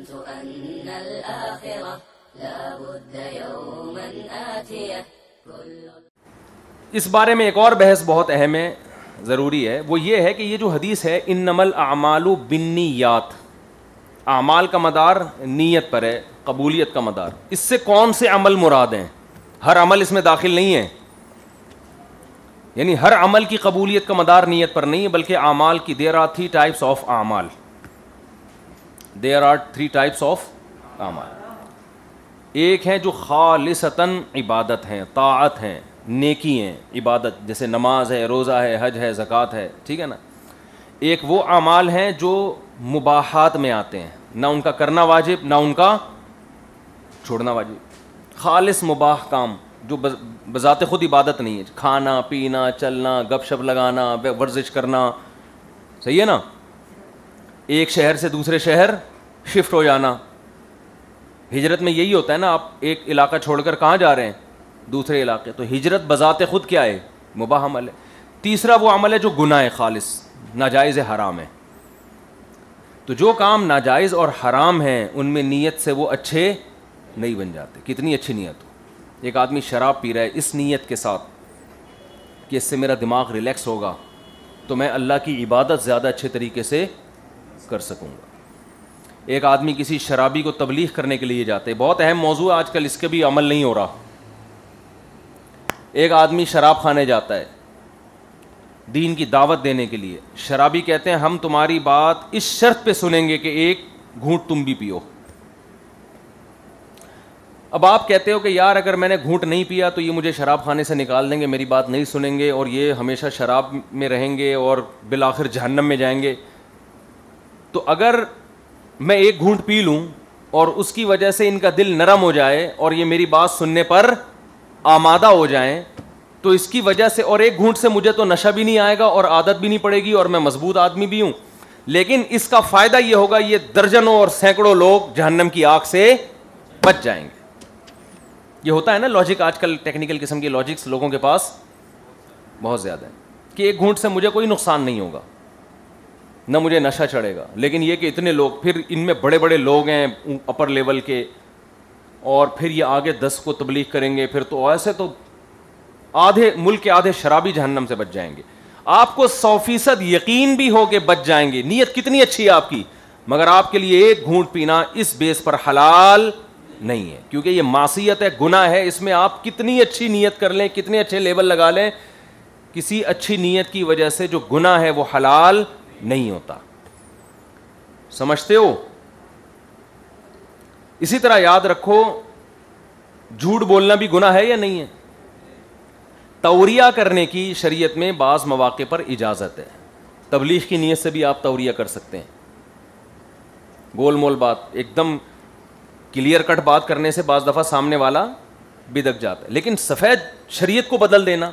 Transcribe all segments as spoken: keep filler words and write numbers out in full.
أن الآخرة لا بد يوما آتية. اس بارے میں ایک اور بحث بہت اہم ہے, ضروری ہے, وہ یہ ہے کہ یہ جو حدیث ہے انما الاعمال بالنیات, اعمال کا مدار نیت پر ہے, قبولیت کا مدار, اس سے کون سے عمل مراد ہیں؟ ہر عمل اس میں داخل نہیں ہے, یعنی ہر عمل کی قبولیت کا مدار نیت پر نہیں ہے, بلکہ اعمال کی there are three types of اعمال, there are three types of اعمال. ایک ہے جو خالصتاً عبادت ہیں, طاعت ہیں, نیکی ہیں, عبادت جیسے نماز ہے, روزہ ہے, حج ہے, زکوٰۃ ہے, ٹھیک ہے نا. ایک وہ اعمال ہیں جو مباحات میں آتے ہیں, نہ ان کا کرنا واجب نہ ان کا چھوڑنا واجب, خالص مباح کام جو بذات خود عبادت نہیں ہے, کھانا پینا, چلنا, گپ شپ لگانا, ورزش کرنا, صحیح ہے نا. ایک شہر سے دوسرے شہر شفٹ ہو جانا, ہجرت میں یہی ہوتا ہے نا, آپ ایک علاقہ چھوڑ کر کہاں جا رہے ہیں؟ دوسرے علاقے. تو ہجرت بذات خود کیا ہے؟ مباح عمل ہے. تیسرا وہ عمل ہے جو گناہ ہے, خالص ناجائز حرام ہے. تو جو کام ناجائز اور حرام ہیں ان میں نیت سے وہ اچھے نہیں بن جاتے, کتنی اچھی نیت ہو. ایک آدمی شراب پی رہا ہے اس نیت کے ساتھ کہ اس سے میرا دماغ ریلیکس ہوگا تو میں اللہ کی عبادت زیادہ اچھے طریقے سے کر سکوں گا. ایک آدمی کسی شرابی کو تبلیغ کرنے کے لیے جاتے, بہت اہم موضوع آج کل, اس کے بھی عمل نہیں ہو رہا. ایک آدمی شراب خانے جاتا ہے دین کی دعوت دینے کے لیے, شرابی کہتے ہیں ہم تمہاری بات اس شرط پہ سنیں گے کہ ایک گھونٹ تم بھی پیو. اب آپ کہتے ہو کہ یار اگر میں نے گھونٹ نہیں پیا تو یہ مجھے شراب خانے سے نکال دیں گے, میری بات نہیں سنیں گے اور یہ ہمیشہ شراب میں رہیں گے اور بالآخر جہنم میں جائیں گے. تو اگر میں ایک گھونٹ پی لوں اور اس کی وجہ سے ان کا دل نرم ہو جائے اور یہ میری بات سننے پر آمادہ ہو جائیں تو اس کی وجہ سے, اور ایک گھونٹ سے مجھے تو نشہ بھی نہیں آئے گا اور عادت بھی نہیں پڑے گی اور میں مضبوط آدمی بھی ہوں, لیکن اس کا فائدہ یہ ہوگا یہ درجنوں اور سینکڑوں لوگ جہنم کی آگ سے بچ جائیں گے. یہ ہوتا ہے نا لاجک, آج کل ٹیکنیکل قسم کے لاجکس لوگوں کے پاس بہت زیادہ ہے کہ ایک گھونٹ سے مجھے کوئی نقصان نہیں ہوگا, نہ مجھے نشہ چڑھے گا. لیکن یہ کہ اتنے لوگ, پھر ان میں بڑے بڑے لوگ ہیں اپر لیول کے, اور پھر یہ آگے دس کو تبلیغ کریں گے, پھر تو ایسے تو آدھے ملک کے آدھے شرابی جہنم سے بچ جائیں گے. آپ کو سو فیصد یقین بھی ہو کہ بچ جائیں گے, نیت کتنی اچھی ہے آپ کی, مگر آپ کے لیے ایک گھونٹ پینا اس بیس پر حلال نہیں ہے, کیونکہ یہ معصیت ہے, گناہ ہے. اس میں آپ کتنی اچھی نیت کر لیں, کتنے اچھے لیول لگا لیں, کسی اچھی نیت کی وجہ سے جو گناہ ہے وہ حلال نہیں ہوتا. سمجھتے ہو؟ اسی طرح یاد رکھو جھوٹ بولنا بھی گناہ ہے یا نہیں ہے؟ توریہ کرنے کی شریعت میں بعض مواقع پر اجازت ہے. تبلیغ کی نیت سے بھی آپ توریہ کر سکتے ہیں, گول مول بات, ایک دم کلیئر کٹ بات کرنے سے بعض دفعہ سامنے والا بدک جاتا ہے. لیکن سفید شریعت کو بدل دینا,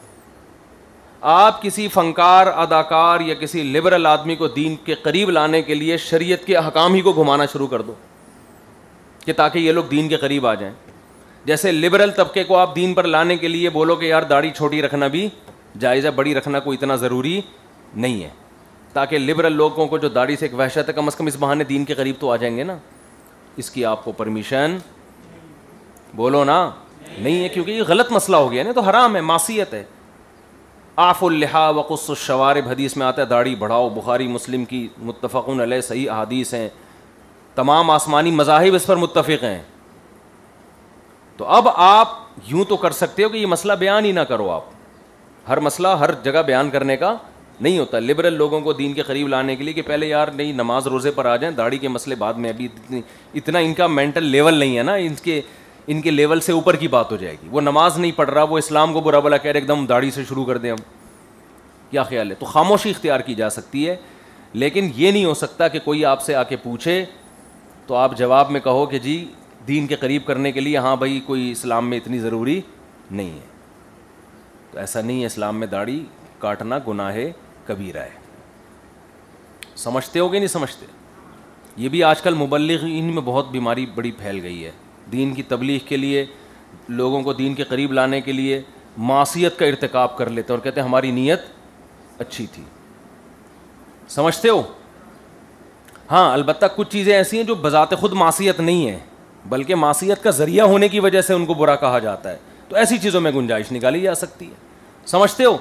آپ کسی فنکار, اداکار یا کسی لبرل آدمی کو دین کے قریب لانے کے لیے شریعت کے احکام ہی کو گھمانا شروع کر دو کہ تاکہ یہ لوگ دین کے قریب آ جائیں. جیسے لبرل طبقے کو آپ دین پر لانے کے لیے بولو کہ یار داڑھی چھوٹی رکھنا بھی جائز ہے, بڑی رکھنا کوئی اتنا ضروری نہیں ہے, تاکہ لبرل لوگوں کو جو داڑھی سے ایک وحشت ہے کم از کم اس بہانے دین کے قریب تو آ جائیں گے نا. اس کی آپ کو پرمیشن بولو نا نہیں ہے, کیونکہ یہ غلط مسئلہ ہو گیا نا, تو حرام ہے, معصیت ہے. آف اللحا وقص الشوارب حدیث میں آتا ہے داڑھی بڑھاؤ, بخاری مسلم کی متفقون علیہ صحیح احادیث ہیں, تمام آسمانی مذاہب اس پر متفق ہیں. تو اب آپ یوں تو کر سکتے ہو کہ یہ مسئلہ بیان ہی نہ کرو. آپ ہر مسئلہ ہر جگہ بیان کرنے کا نہیں ہوتا. لبرل لوگوں کو دین کے قریب لانے کے لیے کہ پہلے یار نہیں نماز روزے پر آ جائیں, داڑھی کے مسئلے بعد میں, ابھی اتنا ان کا مینٹل لیول نہیں ہے نا, ان کے ان کے لیول سے اوپر کی بات ہو جائے گی. وہ نماز نہیں پڑھ رہا, وہ اسلام کو برا بلا کہہ رہے, ایک دم داڑھی سے شروع کر دیں ہم, کیا خیال ہے؟ تو خاموشی اختیار کی جا سکتی ہے, لیکن یہ نہیں ہو سکتا کہ کوئی آپ سے آ کے پوچھے تو آپ جواب میں کہو کہ جی دین کے قریب کرنے کے لیے ہاں بھائی کوئی اسلام میں اتنی ضروری نہیں ہے. تو ایسا نہیں ہے, اسلام میں داڑھی کاٹنا گناہ کبیرہ ہے. سمجھتے ہو کہ نہیں سمجھتے؟ یہ بھی آج کل مبلغین میں بہت بیماری بڑی پھیل گئی ہے. دین کی تبلیغ کے لیے, لوگوں کو دین کے قریب لانے کے لیے معصیت کا ارتکاب کر لیتے ہیں اور کہتے ہیں ہماری نیت اچھی تھی. سمجھتے ہو؟ ہاں البتہ کچھ چیزیں ایسی ہیں جو بذات خود معصیت نہیں ہیں بلکہ معصیت کا ذریعہ ہونے کی وجہ سے ان کو برا کہا جاتا ہے, تو ایسی چیزوں میں گنجائش نکالی جا سکتی ہے. سمجھتے ہو؟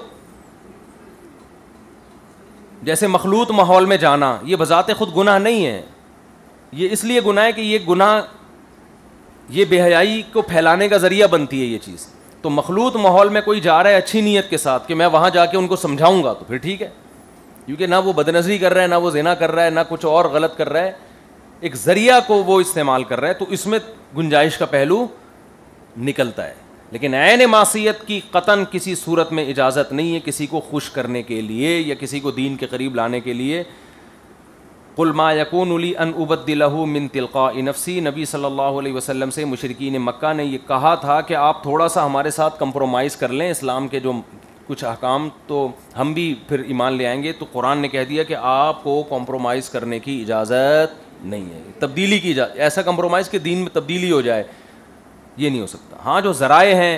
جیسے مخلوط ماحول میں جانا یہ بذات خود گناہ نہیں ہے, یہ اس لیے گناہ ہے کہ یہ گناہ یہ بے حیائی کو پھیلانے کا ذریعہ بنتی ہے یہ چیز. تو مخلوط ماحول میں کوئی جا رہا ہے اچھی نیت کے ساتھ کہ میں وہاں جا کے ان کو سمجھاؤں گا تو پھر ٹھیک ہے, کیونکہ نہ وہ بدنظری کر رہا ہے, نہ وہ زنا کر رہا ہے, نہ کچھ اور غلط کر رہا ہے, ایک ذریعہ کو وہ استعمال کر رہا ہے, تو اس میں گنجائش کا پہلو نکلتا ہے. لیکن عین معصیت کی قطعاً کسی صورت میں اجازت نہیں ہے کسی کو خوش کرنے کے لیے یا کسی کو دین کے قریب لانے کے لیے. قل ما یکون لی ان ابدلہ من تلقاء نفسی, نبی صلی اللہ علیہ وسلم سے مشرکین مکہ نے یہ کہا تھا کہ آپ تھوڑا سا ہمارے ساتھ کمپرومائز کر لیں, اسلام کے جو کچھ احکام تو ہم بھی پھر ایمان لے آئیں گے. تو قرآن نے کہہ دیا کہ آپ کو کمپرومائز کرنے کی اجازت نہیں ہے, تبدیلی کی اجازت, ایسا کمپرومائز کہ دین میں تبدیلی ہو جائے یہ نہیں ہو سکتا. ہاں جو ذرائع ہیں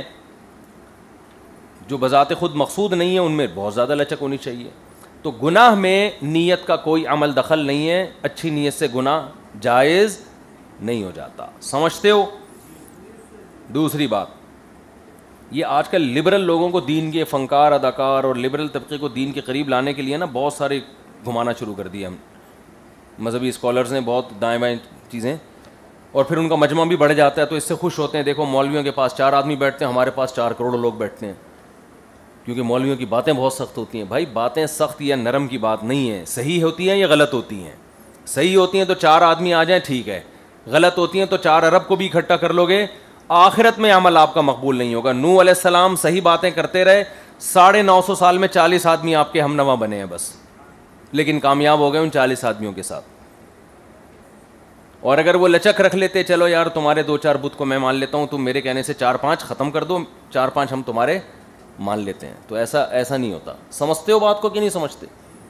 جو بذات خود مقصود نہیں ہیں ان میں بہت زیادہ لچک ہونی چاہیے. تو گناہ میں نیت کا کوئی عمل دخل نہیں ہے, اچھی نیت سے گناہ جائز نہیں ہو جاتا. سمجھتے ہو؟ دوسری بات, یہ آج کل لبرل لوگوں کو دین کے فنکار اداکار اور لبرل طبقے کو دین کے قریب لانے کے لیے نا بہت سارے گھمانا شروع کر دیا ہم مذہبی اسکالرز نے, بہت دائیں بائیں چیزیں, اور پھر ان کا مجمع بھی بڑھ جاتا ہے تو اس سے خوش ہوتے ہیں. دیکھو مولویوں کے پاس چار آدمی بیٹھتے ہیں, ہمارے پاس چار کروڑ لوگ بیٹھتے ہیں, کیونکہ مولویوں کی باتیں بہت سخت ہوتی ہیں. بھائی باتیں سخت یا نرم کی بات نہیں ہے, صحیح ہوتی ہیں یا غلط ہوتی ہیں. صحیح ہوتی ہیں تو چار آدمی آ جائیں ٹھیک ہے, غلط ہوتی ہیں تو چار ارب کو بھی اکٹھا کر لو گے, آخرت میں عمل آپ کا مقبول نہیں ہوگا. نوح علیہ السلام صحیح باتیں کرتے رہے, ساڑھے نو سو سال میں چالیس آدمی آپ کے ہم نوا بنے ہیں بس, لیکن کامیاب ہو گئے ان چالیس آدمیوں کے ساتھ. اور اگر وہ لچک رکھ لیتے, چلو یار تمہارے دو چار بت کو میں مان لیتا ہوں, تم میرے کہنے سے چار پانچ ختم کر دو, چار پانچ ہم تمہارے مان لیتے ہیں, تو ایسا ایسا نہیں ہوتا. سمجھتے ہو بات کو کہ نہیں سمجھتے؟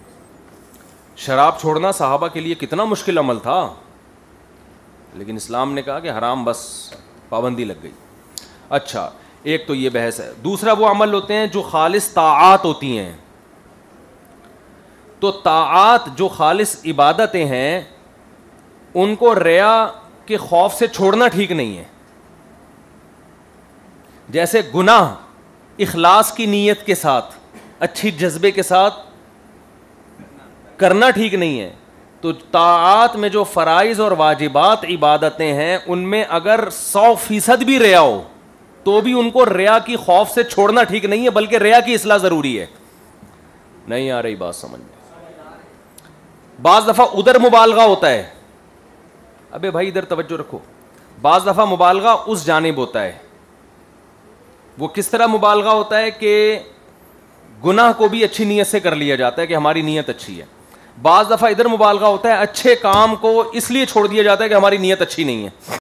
شراب چھوڑنا صحابہ کے لیے کتنا مشکل عمل تھا, لیکن اسلام نے کہا کہ حرام, بس پابندی لگ گئی. اچھا ایک تو یہ بحث ہے. دوسرا وہ عمل ہوتے ہیں جو خالص طاعات ہوتی ہیں. تو طاعات جو خالص عبادتیں ہیں ان کو ریا کے خوف سے چھوڑنا ٹھیک نہیں ہے. جیسے گناہ اخلاص کی نیت کے ساتھ اچھی جذبے کے ساتھ کرنا ٹھیک نہیں ہے. تو طاعات میں جو فرائض اور واجبات عبادتیں ہیں ان میں اگر سو فیصد بھی ریا ہو تو بھی ان کو ریا کی خوف سے چھوڑنا ٹھیک نہیں ہے, بلکہ ریا کی اصلاح ضروری ہے. نہیں آ رہی بات سمجھ میں؟ بعض دفعہ ادھر مبالغہ ہوتا ہے, ابے بھائی ادھر توجہ رکھو, بعض دفعہ مبالغہ اس جانب ہوتا ہے. وہ کس طرح مبالغہ ہوتا ہے کہ گناہ کو بھی اچھی نیت سے کر لیا جاتا ہے کہ ہماری نیت اچھی ہے. بعض دفعہ ادھر مبالغہ ہوتا ہے, اچھے کام کو اس لیے چھوڑ دیا جاتا ہے کہ ہماری نیت اچھی نہیں ہے.